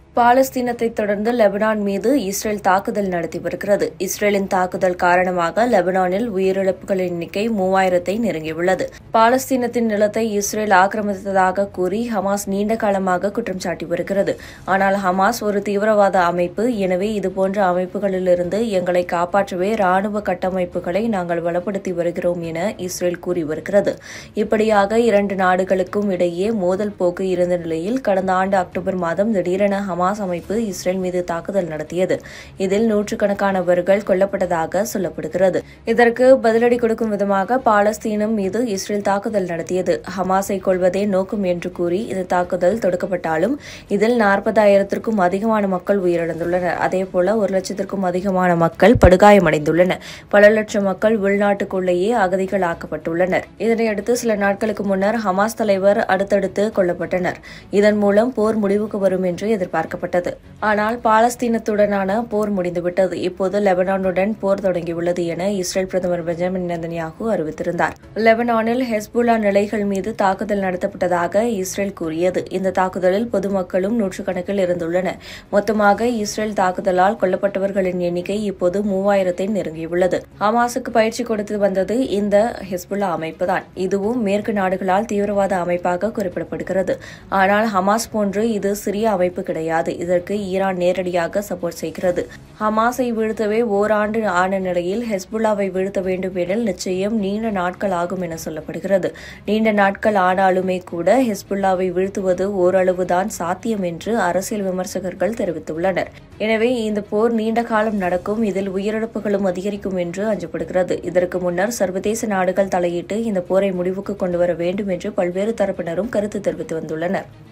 பாலஸ்தீனத்தை தொடர்ந்து லெபனான் மீது இஸ்ரேல் தாக்குதல் நடத்தி வருகிறது. இஸ்ரேலின் தாக்குதல் காரணமாக லெபனானில் உயிரிழப்புகளின் எண்ணிக்கை 3000-ஐ நெருங்கியுள்ளது. பாலஸ்தீனத்தின் நிலத்தை இஸ்ரேல் ஆக்கிரமித்ததாக கூறி ஹமாஸ் நீண்ட காலமாக குற்றம் சாட்டி வருகிறது. ஆனால் ஹமாஸ் ஒரு தீவிரவாத அமைப்பு, எனவே இதுபோன்ற அமைப்புகளிலிருந்து எங்களை காப்பாற்றவே ராணுவ கட்டமைப்புகளை நாங்கள் பலப்படுத்தி வருகிறோம் என இஸ்ரேல் கூறி வருகிறது. இப்படியாக இரண்டு நாடுகளுக்கும் இடையே மோதல் போக்கு இருந்த நிலையில் கடந்த ஆண்டு அக்டோபர் மாதம் திடீரென ஹமாஸ் அமைப்பு இஸ்ரேல் மீது தாக்குதல் நடத்தியது. இதில் நூற்றுக்கணக்கானவர்கள் கொல்லப்பட்டதாக சொல்லப்படுகிறது. இதற்கு பதிலடி கொடுக்கும் விதமாக பாலஸ்தீனம் மீது இஸ்ரேல் தாக்குதல் நடத்தியது. ஹமாஸை கொல்வதே நோக்கம் என்று கூறி இந்த தாக்குதல் தொடுக்கப்பட்டாலும் இதில் 40,000-க்கும் அதிகமான மக்கள் உயிரிழந்துள்ளனர். அதேபோல 1,00,000-க்கும் அதிகமான மக்கள் படுகாயமடைந்துள்ளனர். பல லட்சம் மக்கள் உள்நாட்டுக்குள்ளேயே அகதிகள் ஆக்கப்பட்டுள்ளனர். இதனையடுத்து சில நாட்களுக்கு முன்னர் ஹமாஸ் தலைவர் அடுத்தடுத்து கொல்லப்பட்டனர். இதன் மூலம் போர் முடிவுக்கு வரும் என்று எதிர்பார்க்கப்பட்டது. ஆனால் பாலஸ்தீனத்துடனான போர் முடிந்துவிட்டது. இப்போது லெபனானுடன் போர் தொடங்கியுள்ளது என இஸ்ரேல் பிரதமர் பெஞ்சமின் நெதன்யாகு அறிவித்திருந்தார். லெபனானில் ஹெஸ்புல்லா நிலைகள் மீது தாக்குதல் நடத்தப்பட்டதாக இஸ்ரேல் கூறியது. இந்த தாக்குதலில் பொதுமக்களும் நூற்றுக்கணக்கில் இருந்துள்ளனர். மொத்தமாக இஸ்ரேல் தாக்குதலால் கொல்லப்பட்டவர்களின் எண்ணிக்கை இப்போது 3000-ஐ நெருங்கியுள்ளது. ஹமாஸுக்கு பயிற்சி கொடுத்து வந்தது இந்த ஹெஸ்புல்லா அமைப்புதான். இதுவும் மேற்கு நாடுகளால் தீவிரவாத அமைப்பாக குறிப்பிடப்படுகிறது. ஆனால் ஹமாஸ் போன்று இது சிறிய அமைப்பு கிடையாது. இதற்கு ஈரான் நேரடியாக சப்போர்ட் செய்கிறது. ஹமாஸை வீழ்த்தவே ஓராண்டு ஆன நிலையில் ஹெஸ்புல்லாவை வீழ்த்த வேண்டும் எனில் நிச்சயம் நீண்ட நாட்கள் ஆகும் என சொல்லப்படுகிறது. நீண்ட நாட்கள் ஆனாலுமே கூட ஹெஸ்புல்லாவை வீழ்த்துவது ஓரளவுதான் சாத்தியம் என்று அரசியல் விமர்சகர்கள் தெரிவித்துள்ளனர். எனவே இந்த போர் நீண்ட காலம் நடக்கும், இதில் உயிரிழப்புகளும் அதிகரிக்கும் என்று அஞ்சப்படுகிறது. இதற்கு முன்னர் சர்வதேச நாடுகள் தலையிட்டு இந்த போரை முடிவுக்கு கொண்டுவர வேண்டும் என்று பல்வேறு தரப்பினரும் கருத்து தெரிவித்து வந்துள்ளனர்.